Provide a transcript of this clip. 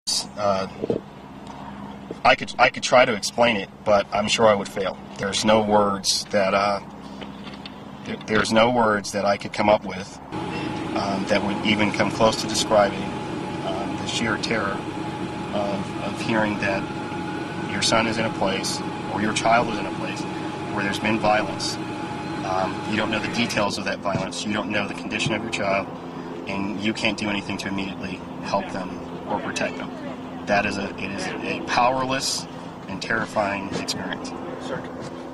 Uh, I could try to explain it, but I'm sure I would fail. There's no words that there's no words that I could come up with that would even come close to describing the sheer terror of hearing that your son is in a place, or your child is in a place, where there's been violence. You don't know the details of that violence. You don't know the condition of your child, and you can't do anything to immediately help them or protect them. It is a powerless and terrifying experience. Sure.